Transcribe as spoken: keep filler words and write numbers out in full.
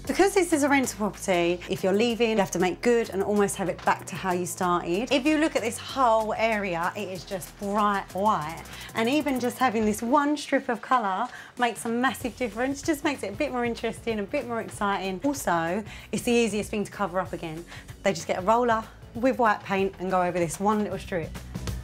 Because this is a rental property, if you're leaving, you have to make good and almost have it back to how you started. If you look at this whole area, it is just bright white. And even just having this one strip of colour makes a massive difference, just makes it a bit more interesting, a bit more exciting. Also, it's the easiest thing to cover up again. They just get a roller with white paint and go over this one little strip.